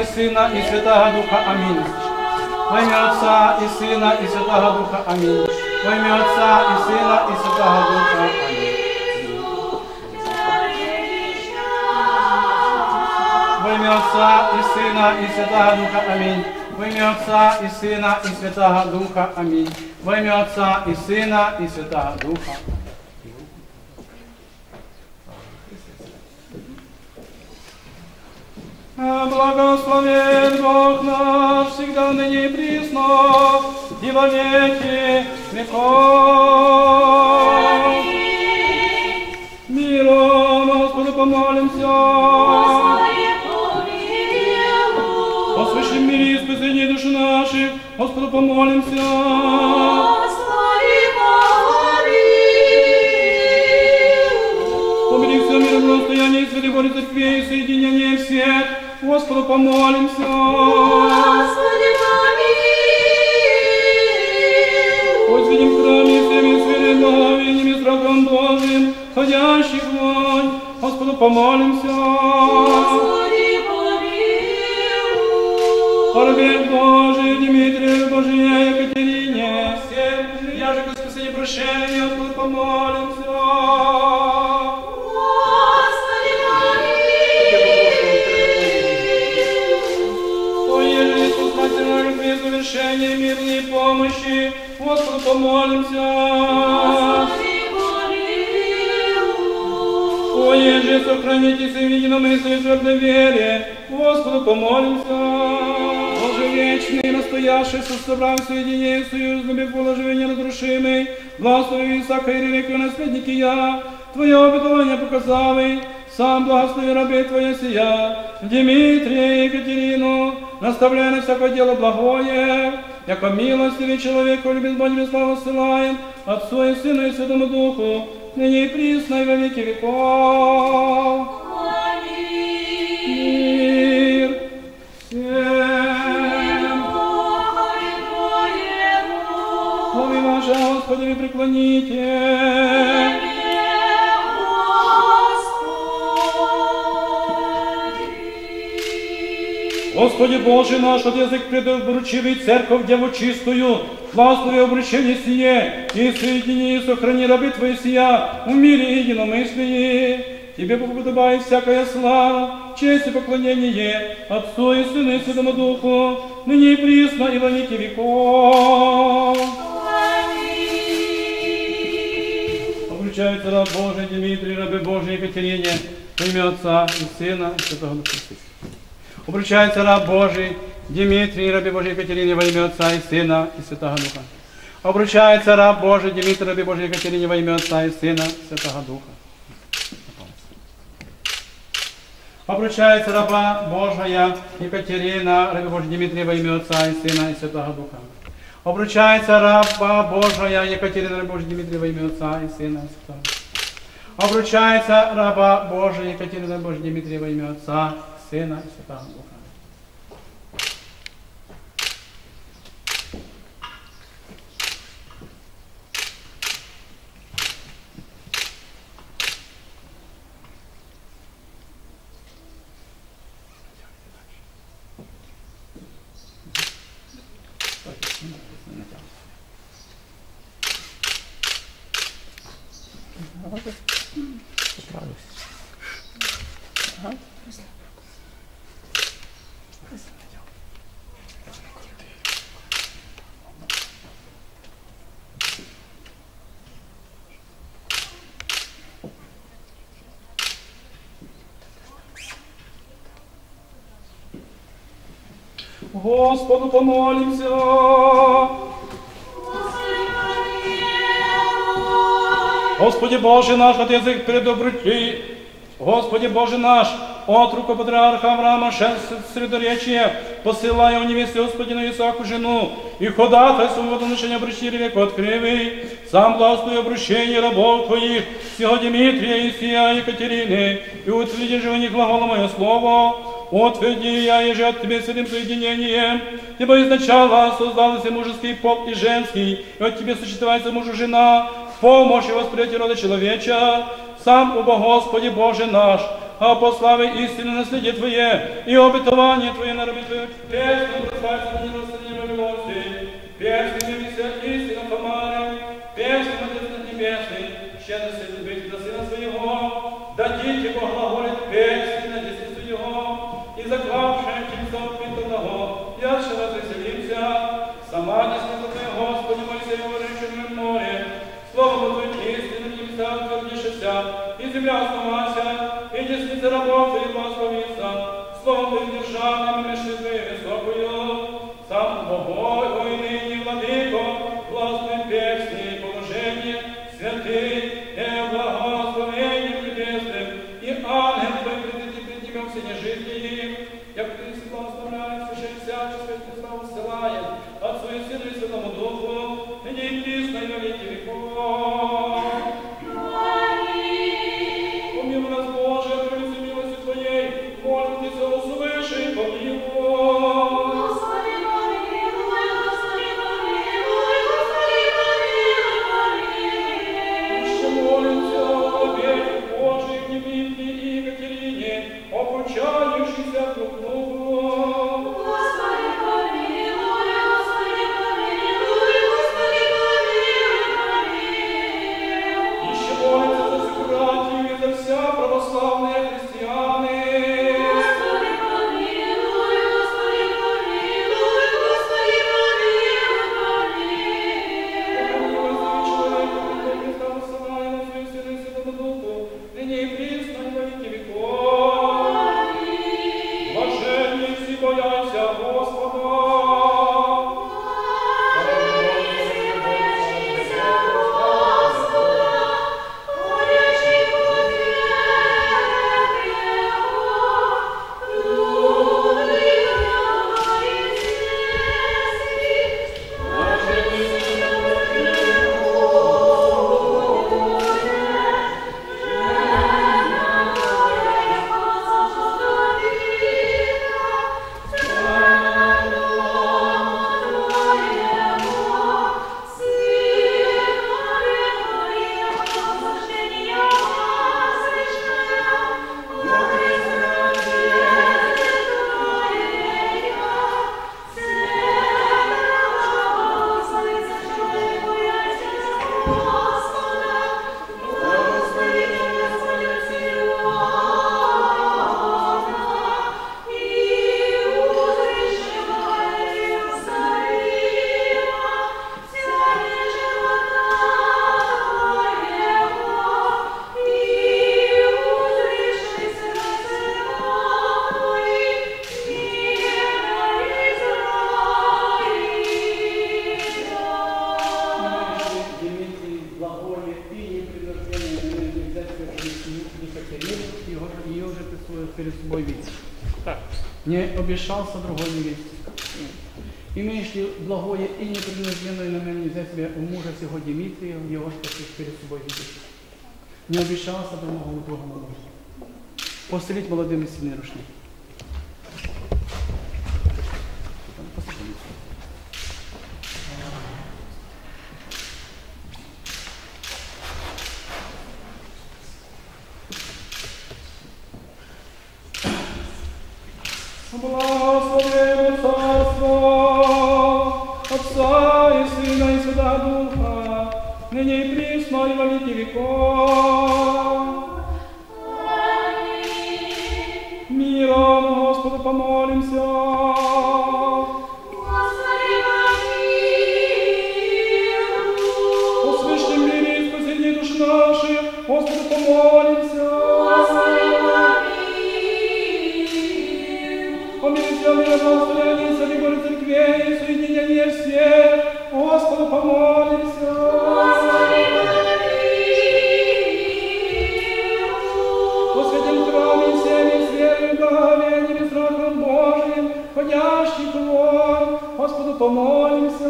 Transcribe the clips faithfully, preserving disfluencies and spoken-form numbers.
і Сина, і Святого Духа. Амінь. Во ім'я Отця і Сина, і Святого Духа. Амінь. Во ім'я Отця і Сина, і Святого Духа. Амінь. Во ім'я Отця і Сина, і Святого Духа. Амінь. Во ім'я Отця і Сина, і Святого Духа. Амінь. Во ім'я Отця і Сина, і Святого Духа. Благословен Бог наш, всегда ныне и присно, и во веки веков. Миром Господу помолимся. О священном мире и спасении души наших, Господу помолимся. Помни все миром расстояние святой Божьей Церкви и соединение всех, Господу помолимся. Господи, помилуй. Пусть видим в храме всеми святыми благовениями и страхом Божьим, ходящих вонь, Господу помолимся. Господи, помилуй. Арбель Божий, Дмитрию Божия, Екатерине, всем, я же к спасению прощения, Господу помолимся. Завершение мирной помощи, Господу помолимся. Господи, помилуй. О, еже, сохранитесь в единомыслии и твердой вере, Господу помолимся. Боже вечный, настоящий, собрав соединение союзными положения разрушимый, благослови Исаака и Ревекию, наследники я, Твое обетование показавый, сам благослови рабы Твоя сия, Дмитрия и Екатерину, наставляя на всякое дело благое, яко милостивый человеку, любит Божьим славу ссылаем, Отцу и Сыну и Святому Духу, ныне и присно и во веки веков. Аминь. Мир всем. Слове ваше, Господи, вы преклоните. Господи Боже наш, от язык предобручивый церковь Деву чистую, благослови обручение сие, и соедини и сохрани рабы Твои сия в мире и единомыслии. Тебе подобает всякая слава, честь и поклонение Отцу и Сыну и Святому Духу, ныне и присно и во веки веков. Обручается раб Божий Дмитрий, рабы Божьей Екатерине, во имя Отца и Сына и Святого Духа. Обручается раб Божий Дмитрий, рабе Божьей Екатерине, во имя Отца и Сына и Святого Духа. Обручается раб Божий Дмитрий, рабе Божьей Екатерине, во имя Отца и Сына и Святого Духа. Обручается раба Божия Екатерина, рабе Божьей Дмитрия, во имя Отца и Сына и Святого Духа. Обручается раба Божия Екатерина, рабе Божьей Дмитрия, во имя Отца и Сына и Святого Духа. Обручается раба Божия Екатерина, рабе Божьей Дмитрия, во имя Отца, Сына и Святого Духа. Господу помолимся. Господи Боже наш, от язык предобрути. Господи Боже наш, от руку патриарха Авраама, шесть средоречия, посылая у невесты Господину Исааку жену, и ходатай своего доношения обращи веку открывый, сам благослови обращение рабов Твоих, всего Дмитрия и сия Екатерины, и утверди же у них глаголом мое слово, утверди я еже от Тебе святым соединением, ибо изначала создался мужеский пол и женский, и от Тебе сочетается муж и жена, помощь и восприятие рода человеча, сам, убо Господи Боже наш, а по славе истины наследие Твое, и обетование Твое на рабе Твоем, песню прославься на небосводении милости, песню вися истина помарим, песню Отец Небесный, щедрости любить до Сына Своего, дадите Бог глаголит песни на десницу Его, и заклавшим Тимца отпитанного, яше развеселимся, сама десница Твоя, Господи, Моисею, выреченном море, Словом Твоим истинным небеса утвердишься, и земля основася, и десница рабов Твоих благословится, Словом Твоим державным и мешизной высокую, сам Богой, о и ныне, Владыко, властной песни, положение, святый, и благословением небесным, и ангел Твой придет и пред Тебя все нежитии, як Ты си благословляешь, священ всяческое славу ссылает, Отцу и Сыну и Святому Духу, ныне и присно и во веки веков. Помилуй нас, Боже, прелести милости Твоей, молим Тебя, услыши и помилуй. Господи, помилуй, Господи, помилуй, Господи, помилуй, Еще молимся о вере Божией в Дмитрии и Екатерине, обучающихся друг другу. Господи, помилуй, Господи, помилуй, Господи, помилуй, Еще молимся за всю братью и за вся православные христианы. Господи, помилуй, Господи, помилуй, Господи, помилуй, помилуй. Человека, который Христа высылает на свою Сына и Святому Духу, ныне и присно и во веки веков. Блаженные все боятся Господа. Дмитрий, благое и непринужденное нельзя Екатерину, его, ее уже перед собой видеть. Так. Не обещался другой невесте. Имеешь ли благое и непринужденное на меня нельзя себя у мужа сего Дмитрия, его же перед собой видеть. Не обещался другому другому мужу. Постелить молодыми сильные рушни. Благословен Царство Отца и Сына и Святого Духа, ныне и присно и во веки веков. Миром Господу помолимся. Господи, помилуй, О священном мире и спасении душ наших, Господу помолимся. Господи, О милосердии, благословении, соборе церквей и соединении всех, Господу помолимся. Господи, Во святем храме всеми с верой, благовением и страхом Божиим, ходящий твор, Господу помолимся.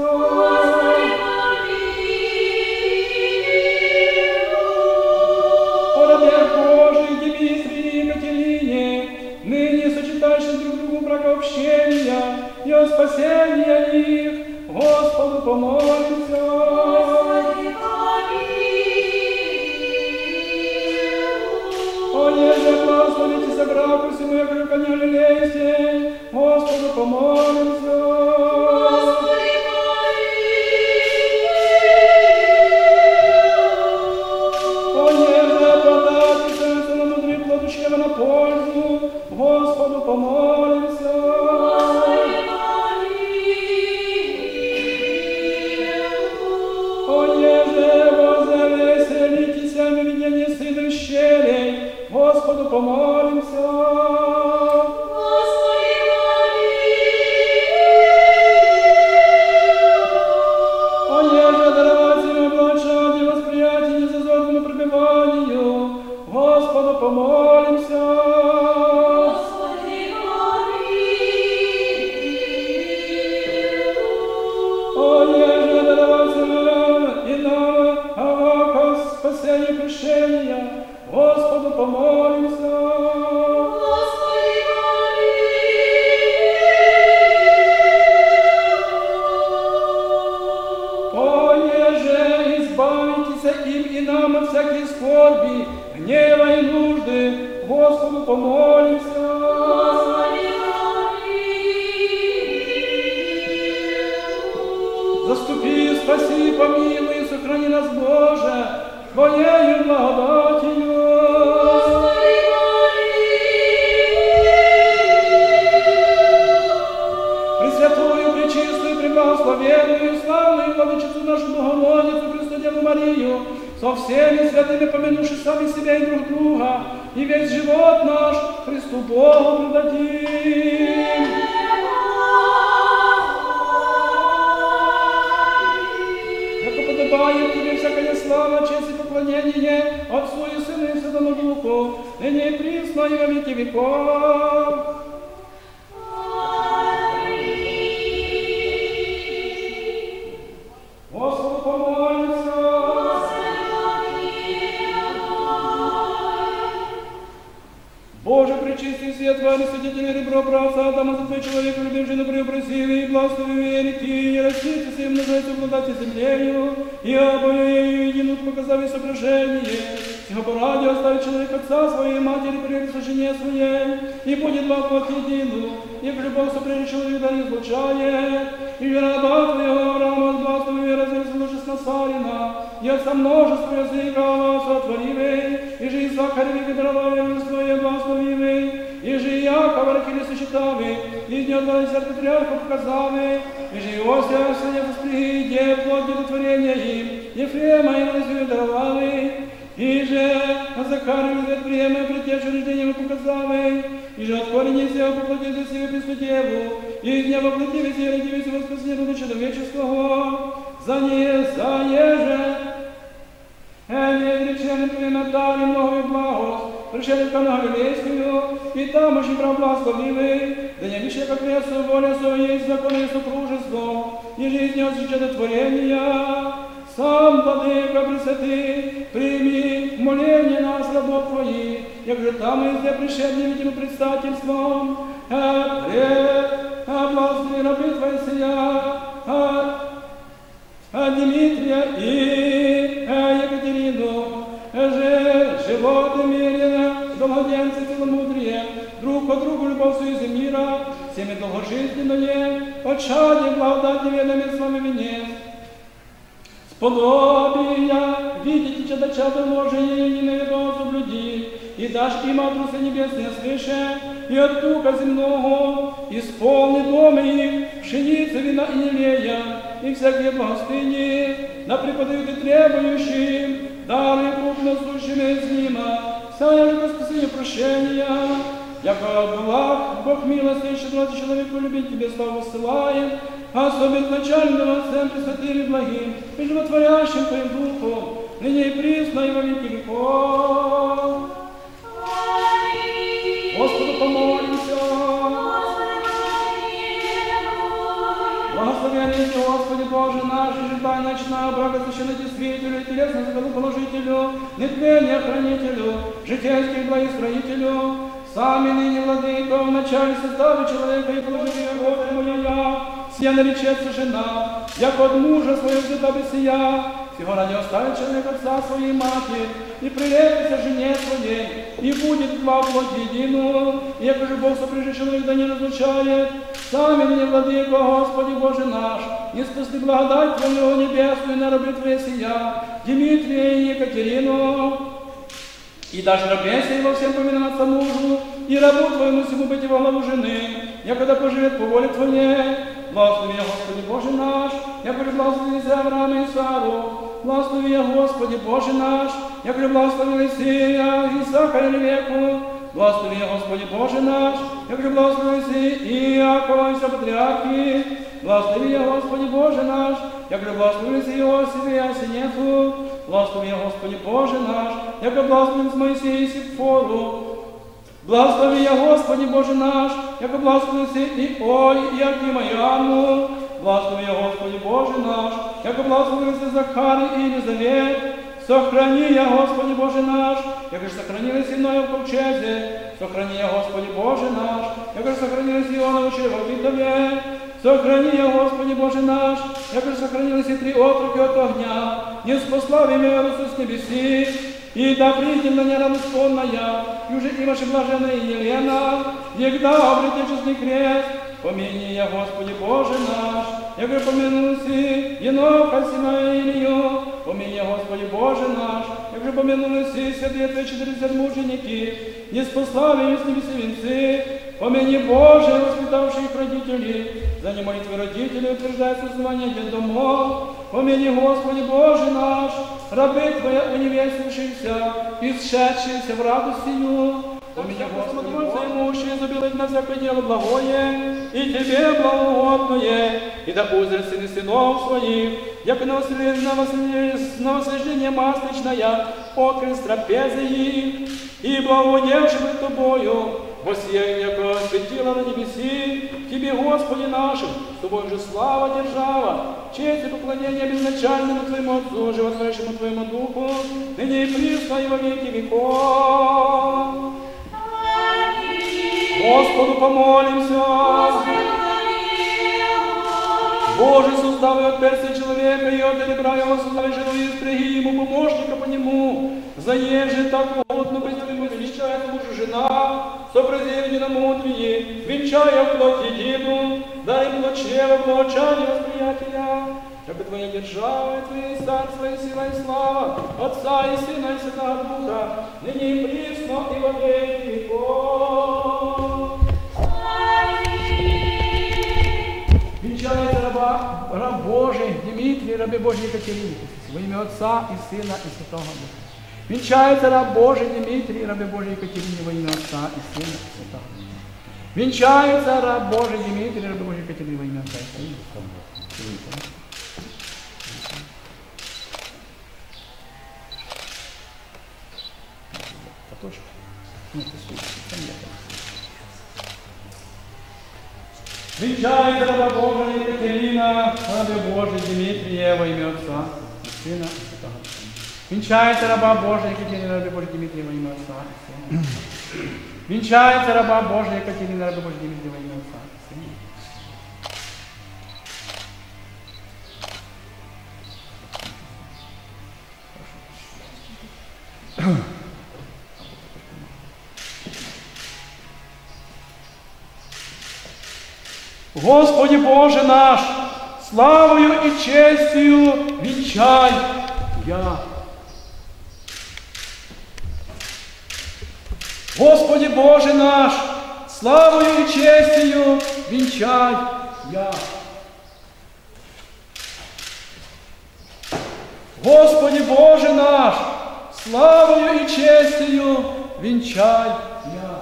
О рабе Божий, Дмитрии и Екатерине, ныне сочетающим друг другу бракообщения и о спасении их, Господу помолимся. О Еже благословите собраку всему, я говорю, коня Галилейские, Господу помолимся. Господи, О, еже подати сердце на мудрый плод чрева на пользу, Господу помолимся. О, еже возвеселитесь в видении сыном щелей, Господу помолимся. О, еже дарователю облачать восприятие незазорному пребыванию, Господу помолимся. О, еже дарователю и нам, Авака, спасение крещения, Господу помолимся. О, еже избавитесь им и нам от всякой скорби, гнева и нужды, Господу помолимся. Заступи, спаси, помилуй, сохрани нас, Боже, Твоею благодатью. Пресвятую, пречистую, преблагословенную, славную владычицу нашу Богородицу, Престодеву Марию, со всеми святыми, помянувши сами себя и друг друга, и весь живот наш Христу Богу предадим. Подобает Тебе всякая слава, честь и поклонение Отцу и Сыну и Святому Духу, ныне и присно и во веки веков. Господу помолимся. Боже, пречистый свет, твари, святитель, ребро, правца, Адама, за Твой человек, любим жену, преобразили, и благослови верите, и растите и множайте, обладайте землею, и обою ею единут, показав и соображение, всего поради оставить человек отца своей, матери, прежде жене своей, и будет два плоть едину, и в любовь сопрежде человек да не излучает, и вера раба Твоего Авраама, благослови вера, зависит Насарина, и отца множество языка, сотворивый, и же Исаакареве, Петрове, Твое благословивый, и же Иакова, Рахили сочетавый, и дня двадцать патриархов показавый, и же Иосия, Сыне воспри, де плод детотворения им, Ефрема и Лазию даровавый, и же Захарию вет приема, притечу рождением показавый, и же от корени сего поплатился себе Престодеву, и из дня воплотивись и родивись во спасение человеческого, за не, за еже, Эне речены Твоим дали много благост, пришли к на Галилейскую, и там очень благословивый, да не вещи, как лесу, воля своя, есть закон и супружество, и жизнь от життя сам, Владыка Пресвятый, прими моление нас, рабов Твоих, як же там и где пришед невидимым предстательством, а пред, а благослови рабы Твои сия, а а Дмитрия и Екатерину, же животы мирено, до младенца целомудрие, друг по другу любовь союза мира, всеми долгожизненное, подшаде благодать неведомый с вами венец. Сподобия видите чадо-чадо Божие и неведомых соблюди, и дашь им от Руса небесные свыше, и от Духа земного, исполни дома их, пшеницы, вина и елея, и всякие благостыни, да преподают и требующим, дары крупно сущими из Нима, вся же спасение прощения, яко благ, Бог милости, и щедроты человеку любить Тебе славу ссылаем, особенно начального всем пресвятым и благим, и животворящим Твоим Духом, ныне и присно, и во веки веков. Господу помолимся. Благословенный Господи Боже наш, и житай ночная, брага священной действителю, и телесную закону положителю, нетления хранителю, житейских благостроителю, сами ныне, Владыка, в начале составе человека и положили его, моя я, сия наречется жена, як от мужа своего взята бы сия, всего ради оставит человек отца своей матери, и прилепится жене своей, и будет два в плоть единую, и яко же Бог сопряжет человек, да не разлучает. Сами мне, владыко, Господи Боже наш, не спасли благодать Твою небесную на рабы Твоей сия, Дмитрия и Екатерину, и даже рабе сей во всем поминаться мужу, и рабу Твоему всему быть во главу жены, якогда поживет по воле Твоей. Благослови, Господи Боже наш, якоже благословили Авраама и Сару. Благослови, Господи Боже наш, якоже благословили Сия, Исаака и Ревеку. Благослови, Господи Боже наш, якоже благословили Иакова и все патриархи. Благослови, Господи Боже наш, якоже благословили Иосифа и Осинету. Благослови, Господи Боже наш, якоже благословили Моисея и Сепфору. Благослови, Господи Боже наш, яко благословился и Ой, и Акима, и Анну. Благослови, Господи Боже наш, яко благословился Захар и Елизавет. Сохрани, я, Господи Боже наш, яко же сохранились и мною в ковчезе. Сохрани, я, Господи Боже наш, яко же сохранились и Иона в чревовитове. Сохрани, я, Господи Боже наш, яко же сохранились и три отроки от огня. Не спасла в имя Иисус с небеси. И да придем на неравоспонная, и уже и ваша блаженная Елена, егда обретет честный крест, помяни я, Господи Боже наш, яко помянулся Еноха, сына Илью, помяни я, Господи Боже наш, яко помянулся святые Твои четыридесят мученики, не спаслали с небеси венцы, помяни Боже, воспитавшие их родителей, за ним молитвы родителей утверждает существование детдомов, помяни, Господи Боже наш, рабы Твоя уневестившиеся, исшедшиеся в радость сию, помяни, Господи Боже, имущие забилать на всякое дело благое, и Тебе благоугодное, и да узрят сыны сынов своих, яко на вослеждение масличное, окрест трапезы их, и благоводевши пред Тобою, воссияй, яко светило на небеси, Тебе, Господи нашим, с Тобой же слава, держава, честь и поклонение безначальному Твоему Отцу, животворящему Твоему Духу, ныне и присно и во веки веков. Господу помолимся. Боже, создавай от перстня человека и от ребра его создавай жену и спряги ему помощника по нему. Заеже так угодно быть твоему величает мужу жена, сообразили на мудрее, венчая в плоть едину, дай ему чрево, благочание, восприятия. Как Твоя держава, и Твоя царство, и сила, и слава, Отца и Сына, и Святого Духа, ныне и присно, и во веки веков. Венчается раба, раб Божий Дмитрий, рабе Божьей Екатерине, во имя Отца и Сына, и Святого Духа. Венчается раб Божий Дмитрий, рабе Божьей Екатерине, во имя Отца и Сына, и Святого Духа. Венчается раб Божий Дмитрий, рабе Божьей Екатерине, во имя Отца и Сына, и Святого Духа. Венчает раба Божия Екатерина, рабе Божий Дмитрия, во имя Отца и Сына и Святого Духа. Венчается раба Божия Екатерина, рабе Божий Дмитрия, во имя Отца и Сына. Венчается раба Божия Екатерина, рабе Божий Дмитрия, во имя Отца и Сына. Господи Боже наш, славою и честью венчай я. Господи Боже наш, славою и честью венчай я. Господи Боже наш, славою и честью венчай я.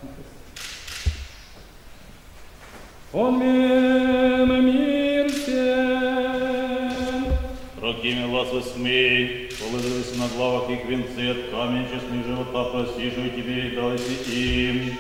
Помим мир всем. Рокими вас восьми, положились на главах их венцы от камень честных живота, простижу тебе и дался им.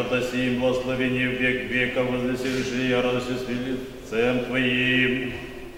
яко-то сим благословение в век века возвеселишь и я радостью с лицем Твоим.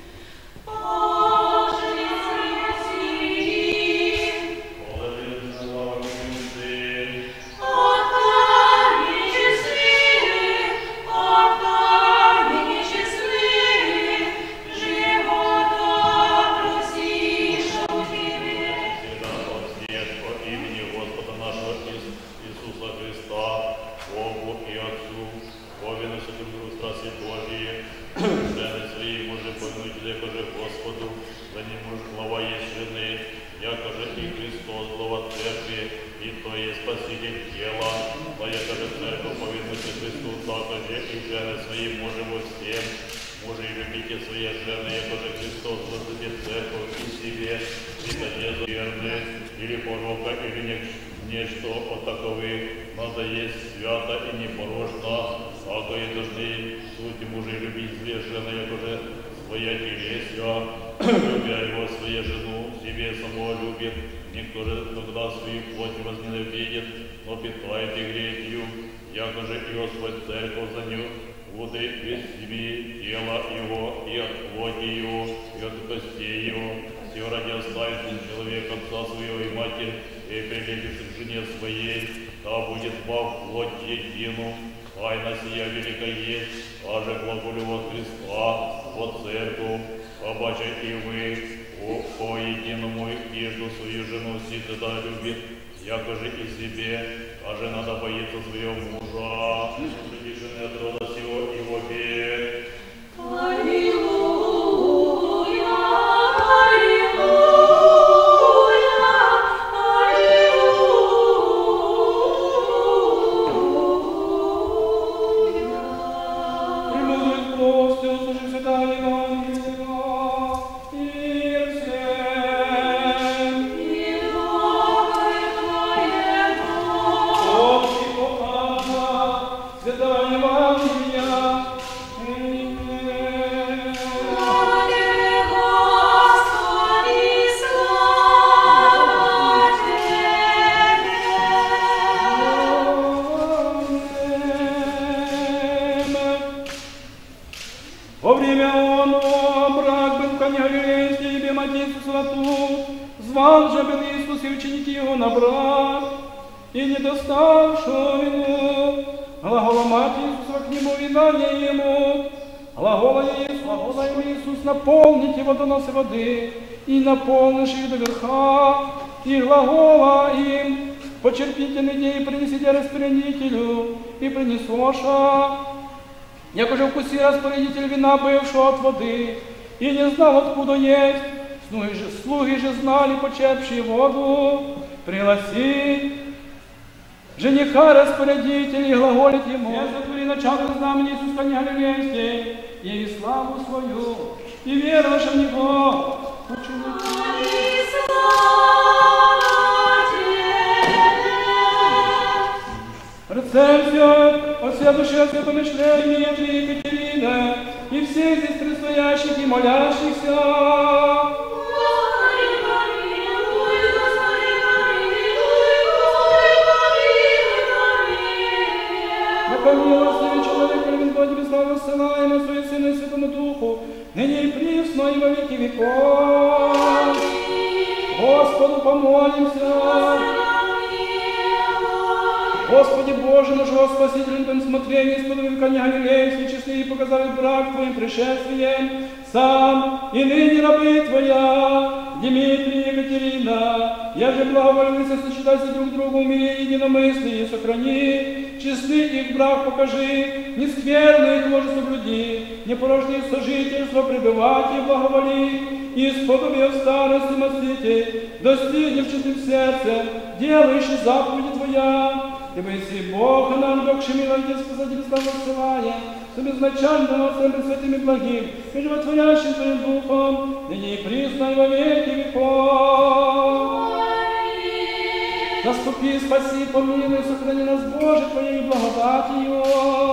Воды, и наполнишь их до верха, и глагола им, почерпите людей, и принесите распорядителю, и принесоша. Як уже вкуси распорядитель вина, бывшего от воды, и не знал, откуда есть, слуги же, слуги же знали, почерпшие воду, пригласи жениха распорядитель, и глаголит ему, сотвори начало знамени Иисуса не Галилейский, и славу свою, и веруешь в Него, ученики. Рецепция от всей души, от всего помышления, и Екатерина, и всех здесь предстоящих и молящихся. Помилуйся, человек, и Господи, без славы ссылаем от Своего Сына и Святому Духу, ныне и присно, и во веки веков. Господу помолимся. Господи Боже, наш Спаситель, на Твоем смотрении, сподоби века Галилейский, честный, и показали брак Твоим пришествием, сам и ныне рабы Твоя, Дмитрий и Екатерина, я же благоволился, сочетайся друг другу в мире единомыслие, сохрани, честный их брак покажи, нескверный их ложь соблюди, непорочное сожительство пребывать и благоволи, и сподоби в старости мостите, достигни в чистым сердце, делающий заповеди Твоя, ибо если Бог нам, докший милости, Спаситель, славу ссылая, с безначальным Отцем Пресвятым и благим, и животворящим Твоим Духом, ныне и присно и во веки веков. Заступи, спаси, помилуй, сохрани нас, Боже, Твоей благодатью.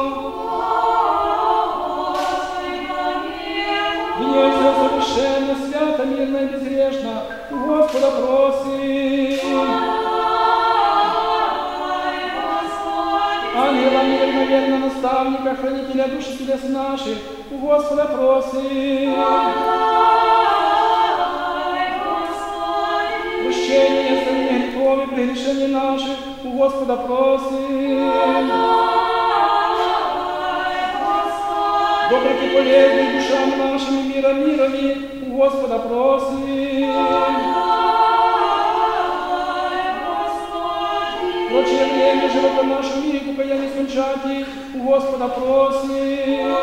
Венеция совершенно, свято, мирно и безгрешно, Господа просим. Господи, ангела мира, верно, наставника, хранителя души телес наших, у Господа просим. Прощение, история грехов и прегрешений наших, у Господа просим. Добрый и полезный душам нашим и миром мирами, у Господа просим. Прочее время живота нашего мире, покаяние скончати, у Господа просим.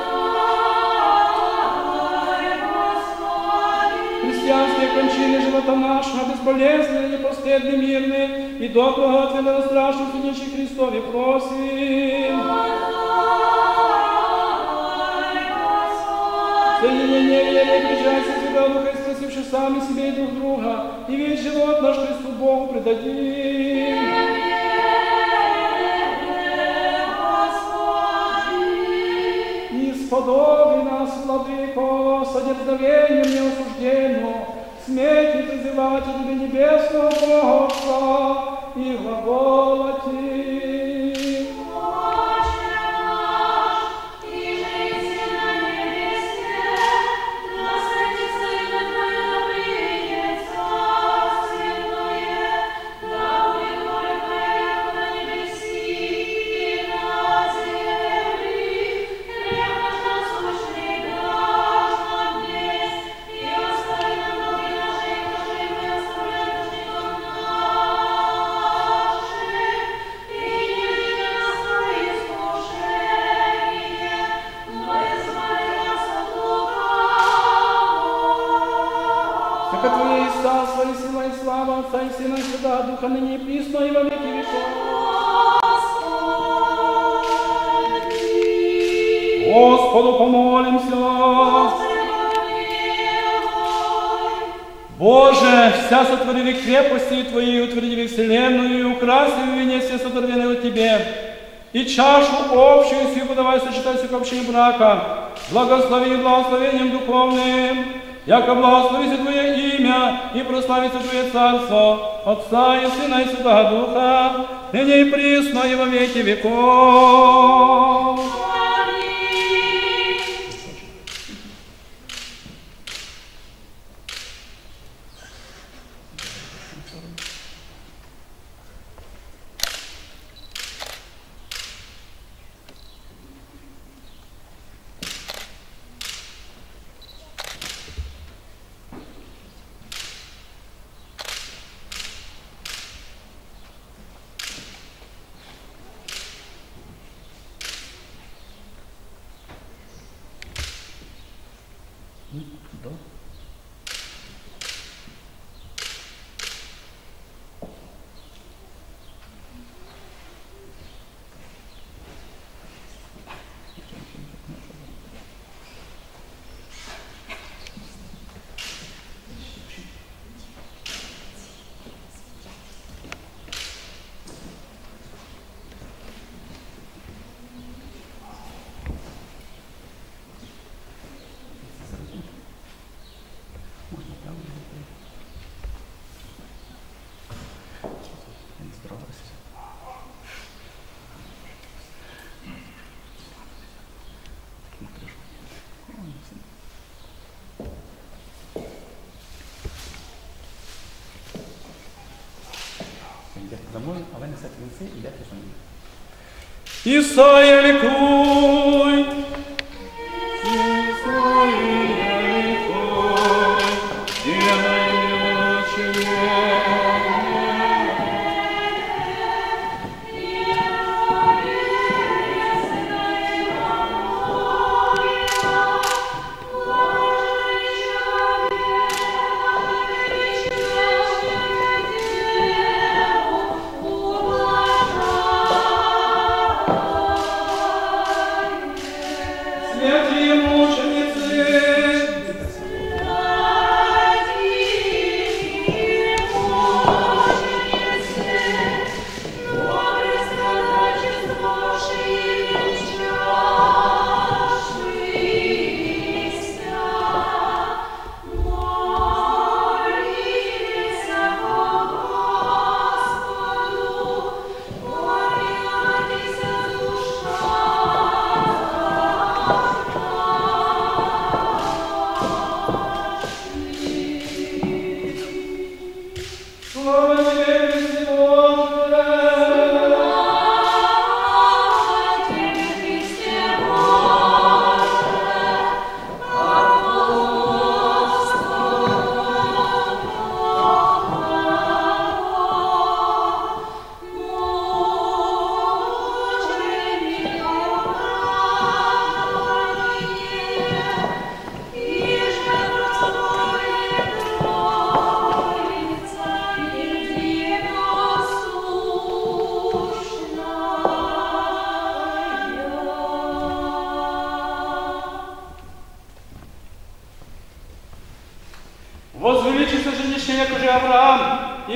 Христианские кончины живота нашего, бесполезные, непостыдные, мирные, и доброго ответа на страшном судящий Христове просим. Соединение веры, причастия Святого Духа, и спросивши сами себе и друг друга, и весь живот наш Христу Богу предадим. Сподоби нас, Владыко, содержанием неосужденную, смейте призывать Тебе небесного Бога Отца и глаголать. Отца и Сына и Святого Духа, ныне и присно, и во веки веков. Господу помолимся. Боже, вся сотвори крепости Твои, утверди вселенную, и украси в вине все сотворенные Тебе, и чашу общую сию подавай сочетайся к общему брака, благослови благословением духовным, яко благословится Твое имя и прославится Твое царство, Отца и Сына и Святого Духа, ныне и присно, и во веки веков. Исайя ликуй, Исайя ликуй, делай милочие.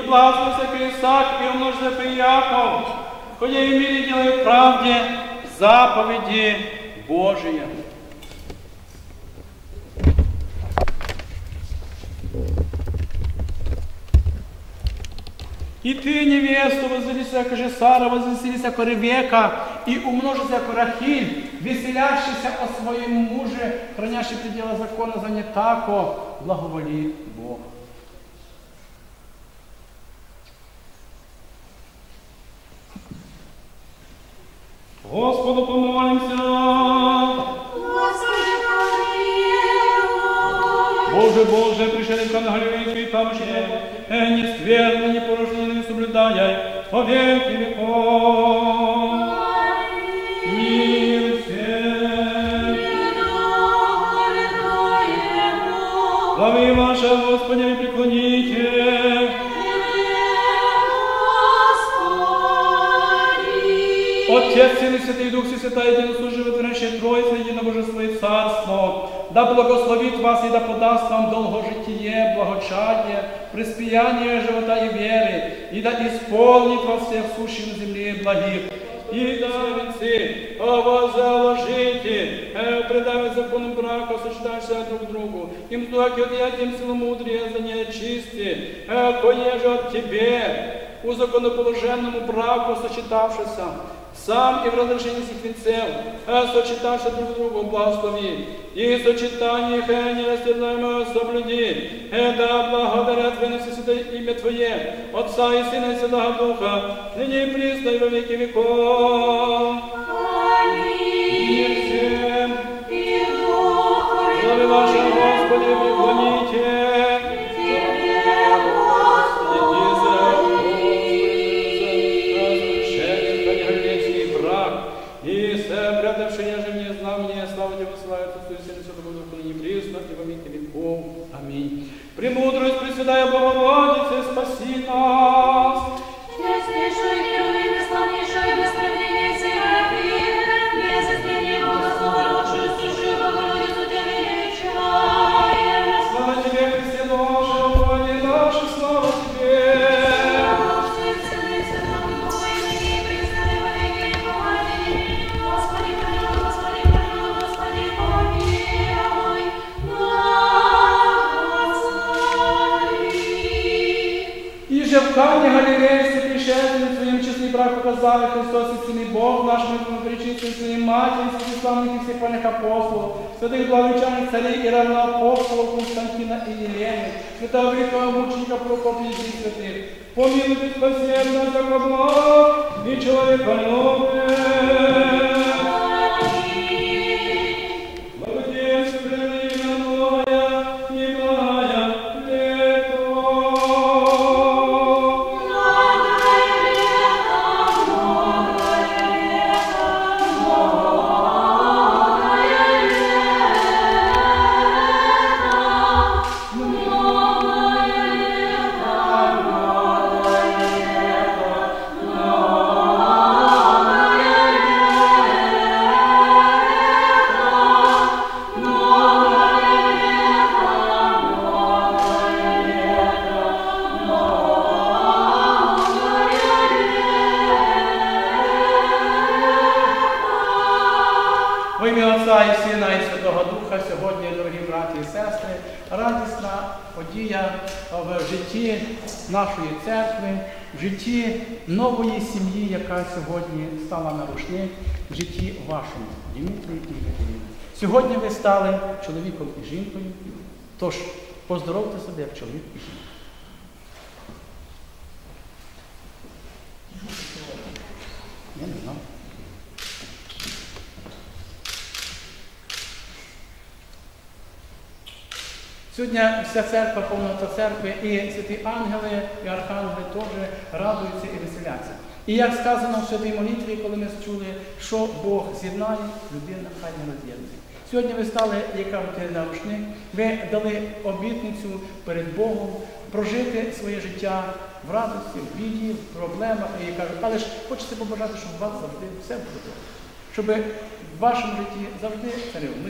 благословится Исаак, и умножится Иаков, ходя в мире, делая в правде заповеди Божие. И ты, невесту, возвеселися, каже Сара, возвеселися, ко Ревека, и умножится, ко Рахиль, веселящийся о своем муже, хранящий пределы закона за не тако, благоволи Бог. Господу помолимся. Господи, помилуй. Боже, Боже, пришедший на Галилейский тамошнее, не скверно, не порождено, не соблюдая, во веки веков. Мир всем. Главы ваша, Господи, не преклоните. Отец, Сын и Святый Дух, Все Святая, единосущая, творящая Троица, едино Божество и Царство, да благословит вас и да подаст вам долгожитие, благочадие, преспияние живота и веры, и да исполнит вас всех сущих на земле благих. И да венцы, ово заложите, э, предавая законам брака, сочетаешься друг другу, им туаки от я, тем целомудрие за нечисти, э, кое же от тебе, у законоположенному браку сочетавшися, сам и в разрешении сих венцев, э, сочетавши друг другу, благослови, и сочетание их э, нерастерзаемого соблюди, э, да благодарят вынеси святое имя Твое, Отца и Сына и Святого Духа, ныне и присно и во веки веков. Аминь. Мир всем. И Духу Славе Ваше, Господи, преклоните. Тебе, Господи. И все, прятавши еже мне знамение, слава Тебе, слава Отцу и Сыну и Святому Духу, ныне и присно, и во веки веков. Аминь. Премудрость, Пресвятая Богородице, спаси нас. Честнейший, первый, бесславнейший, без сравнения Серафим, без искренней Богослова, лучшую сущую Богородицу Тебе величаем. Слава Тебе, Христе наше, упование наше, слава Тебе. Иже в Кане Галилейской пришедшим своим честный брак указали Христос истинный Бог, нашему причистым своим матери, святых славных и всех хвальных апостолов, святых благовещаних царей и равноапостолов Константина и Елены, святого великого мученика Прокопия и святых. Помилуй, спаси нас, как благ и человеколюбие. Благоденствие преименуя и благая лето. Во ім'я Отця і Сина і Святого Духа сьогодні, дорогі браті і сестри, радісна подія в житті нашої церкви, в житті нової сім'ї, яка сьогодні стала на рушник, в житті вашому, Дмитрі і Катерині. Сьогодні ви стали чоловіком і жінкою, тож поздоровте себе як чоловік і жінка. Я не знаю. Сьогодні вся церква, повнота церкви, і святі ангели, і архангели теж радуються і веселяться. І як сказано в святій молитві, коли ми чули, що Бог з'єднає, людина хай не роз'єднує. Сьогодні ви стали, як кажуть, на рушник, ви дали обітницю перед Богом прожити своє життя в радості, в біді, в проблемах. І кажуть, але ж хочеться побажати, щоб у вас завжди все було добре. Щоб в вашому житті завжди царив мир,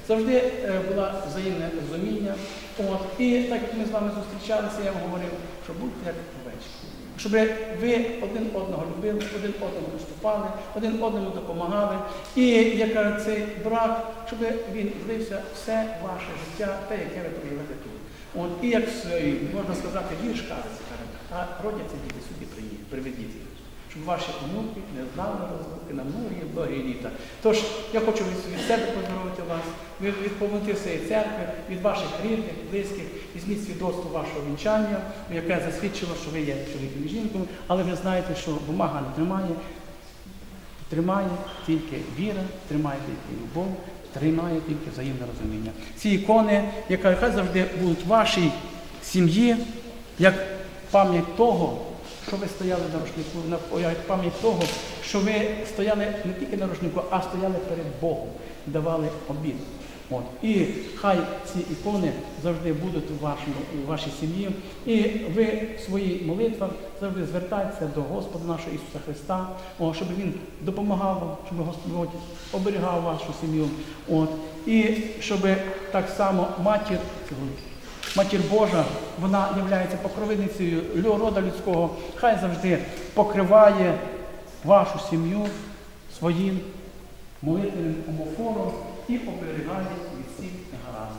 Завжди е, була взаємне розуміння. От. І так як ми з вами зустрічалися, я вам говорив, що будьте як овечки. Щоб ви один одного любили, один одному виступали, один одному допомагали. І як каже, цей брак, щоб він влився все ваше життя, те, яке ви проживете тут. От. І як можна сказати, вірш каже, а родяться діти, сюди приведіть їх. Щоб ваші онуки не знали розлуки на многі довгі літа. Тож, я хочу від, від себе поздоровити вас, від, від повноти всієї церкви, від ваших рідних, близьких, візьміть свідоцтво вашого вінчання, яке засвідчило, що ви є чоловіком і жінкою, але ви знаєте, що бумага не тримає, тримає тільки віра, тримає тільки любов, тримає тільки взаємне розуміння. Ці ікони, яка хай завжди будуть в вашій сім'ї, як пам'ять того, що ви стояли на рушнику, як пам'ять того, що ви стояли не тільки на рушнику, а стояли перед Богом, давали обід. От. І хай ці ікони завжди будуть у, вашому, у вашій сім'ї. І ви в своїх молитвах завжди звертайтеся до Господа нашого Ісуса Христа, о, щоб Він допомагав вам, щоб Господь оберігав вашу сім'ю. От. І щоб так само матір, Матір Божа, вона є покровительницею рода людського, хай завжди покриває вашу сім'ю своїм молитвенним омофором і оберігає від всіх негараздів.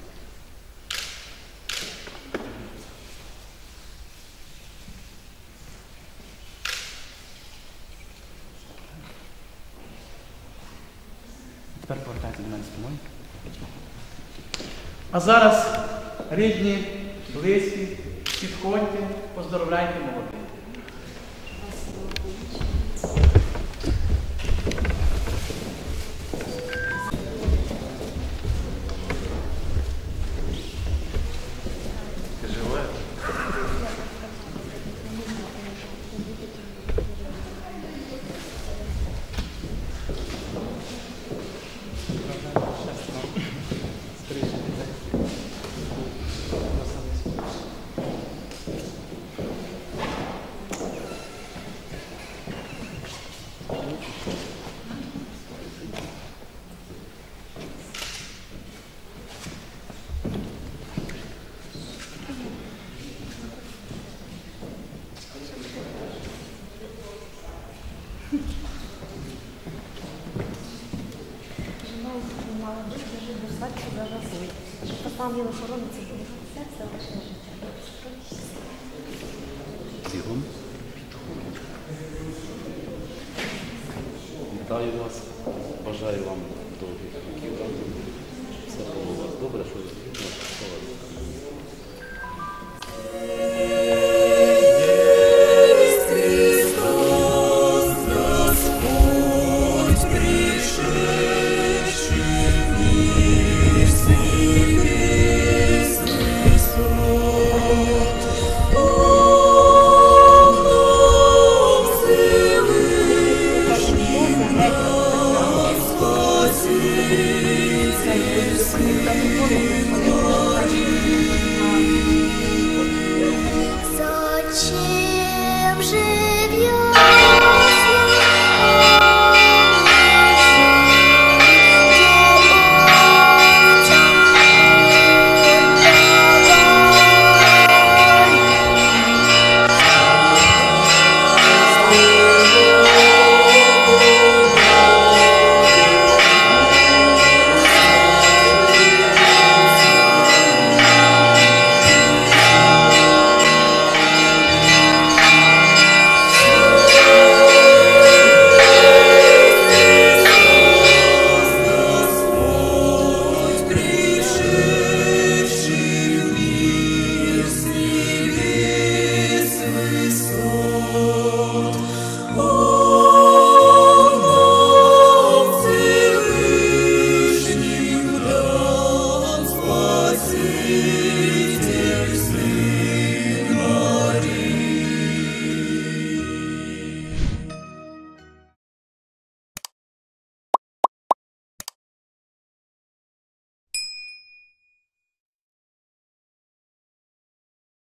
Тепер повертайте до мене спиною. А зараз, рідні, близькі, підходьте, поздоровляйте молодих. Там є охорони, це буде все, все ваше життя. Цілом. Вітаю вас, бажаю вам довгих років разом. Все було у вас добре, що ви.